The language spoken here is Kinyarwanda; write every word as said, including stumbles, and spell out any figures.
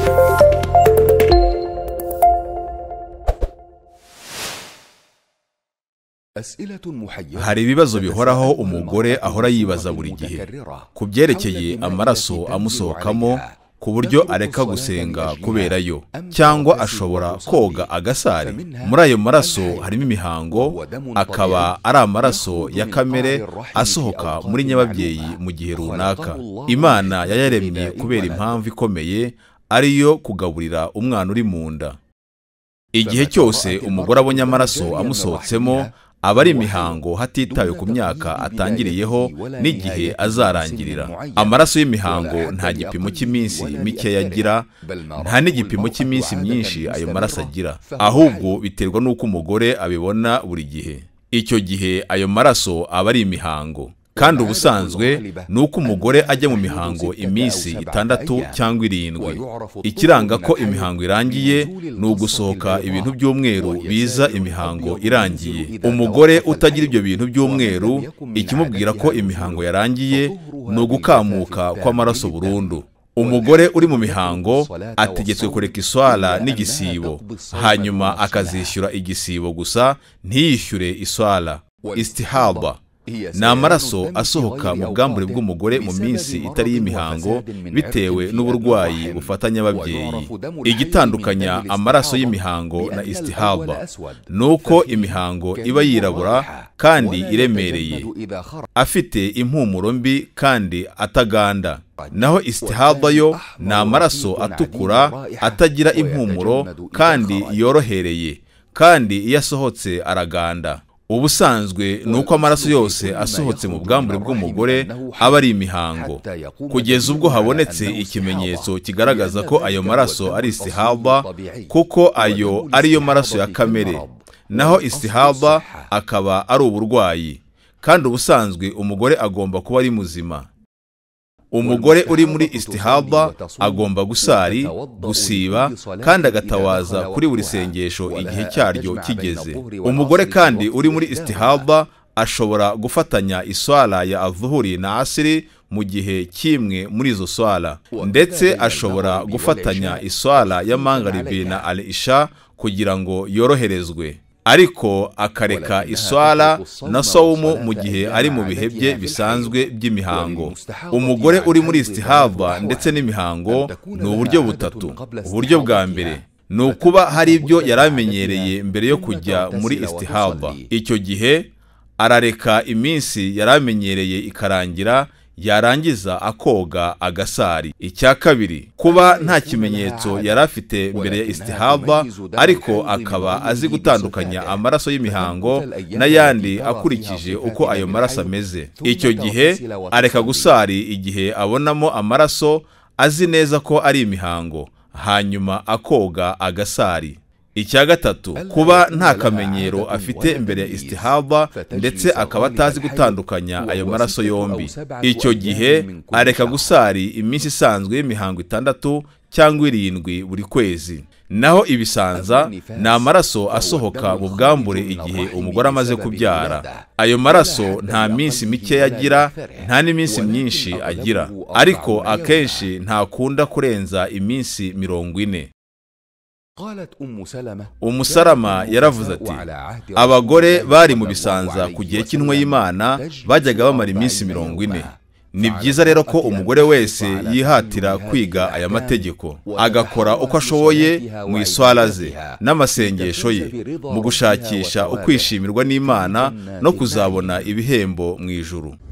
Hari ibibazo bihoraho umugore ahora yibaza buri gihe ku byerekeye amaraso amusohokamo, ku buryo areka gusenga kuberayo, cyangwa ashobora koga agasari. Muri ayo maraso harimo imihango, akaba ari amaraso ya kamere asohoka muri nyababyeyi mu gihe runaka. Imana yayaremye kubera impamvu ikomeye, ariyo kugaburira umwana uri mu nda. Igihe cyose umugore abonye amaraso amusohotsemo, aba ari imihango hatitawe ku myaka atangiriyeho n'igihe azarangirira. Amaraso y'imihango nta gipimo cy'iminsi mike yagira, nta n'igipimo cy'iminsi myinshi ayo maraso agira, ahubwo biterwa n'uko umugore abibona buri gihe. Icyo gihe ayo maraso aba ari imihango. Kandi ubusanzwe ni uko umugore ajya mu mihango iminsi itandatu cyangwa irindwi. Ikiranga ko imihango irangiye ni ugusohoka ibintu by'umweru biza imihango irangiye. Umugore utagira ibyo bintu by'umweru, ikimubwira ko imihango yarangiye ni ugukamuka kw'amaraso burundu. Umugore uri mu mihango ategetswe kureka iswala n'igisibo, hanyuma akazishyura igisibo gusa, ntiyishyure iswala. Istihaba ni amaraso asohoka mu bwambure bw'umugore mu minsi itari y'imihango bitewe n'uburwayi bufatanya ababyeyi. Igitandukanya amaraso y'imihango na istihaba nuko imihango iba yirabura kandi iremereye, afite impumuro mbi kandi ataganda. Naho istihaba yo ni amaraso atukura, atagira impumuro kandi yorohereye, kandi iyo asohotse araganda. Ubusanzwe nuko amaraso yose asohotse mu bwambure bw'umugore aba ari imihango, kugeza ubwo habonetse ikimenyetso kigaragaza ko ayo maraso ari istihaba, kuko ayo ariyo maraso ya kamere. Naho istihaba akaba ari uburwayi, kandi ubusanzwe umugore agomba kuba ari muzima. Umugore uri muri istihaba agomba gusali, gusiba, kandi agatawaza kuri buri sengesho igihe cyaryo kigeze. Umugore kandi uri muri istihaba ashobora gufatanya iswala ya adhuhuri na asiri mu gihe kimwe muri izo swala, ndetse ashobora gufatanya iswala ya mangaribi na al-isha kugira ngo yoroherezwe, ariko akareka iswala na sawumu mu gihe ari mu bihe bye bisanzwe by'imihango. Umugore uri muri istihaba ndetse n'imihango ni uburyo butatu. Uburyo bwa mbere ni ukuba hari ibyo yaramenyereye mbere yo kujya muri istihaba. Icyo gihe arareka iminsi yaramenyereye ikarangira, yarangiza akoga agasari. Icya kabiri, kuba nta kimenyetso yari afite mbere ya istihaba, ariko akaba azi gutandukanya amaraso y'imihango n'ayandi akurikije uko ayo maraso ameze. Icyo gihe areka gusari igihe abonamo amaraso, azi neza ko ari imihango, hanyuma akoga agasari. Icya gatatu, kuba nta kamenyero afite mbere ya istihaba ndetse akaba atazi gutandukanya ayo maraso yombi. Icyo gihe areka gusari iminsi isanzwe y'imihango itandatu cyangwa irindwi buri kwezi. Naho ibisanza ni amaraso asohoka mu bwambure igihe umugore amaze kubyara. Ayo maraso nta minsi mike yagira, nta n'iminsi myinshi agira, ariko akenshi ntakunda kurenza iminsi mirongo ine. Umusalama yaravuze ati, abagore bari mu bisanza ku gihe cy'intumwa y'Imana bajyaga bamara iminsi mirongo ine. Ni byiza rero ko umugore wese yihatira kwiga aya mategeko, agakora uko ashoboye mu iswala ze n'amasengesho ye, mu gushakisha ukwishimirwa n'Imana no kuzabona ibihembo mu ijuru.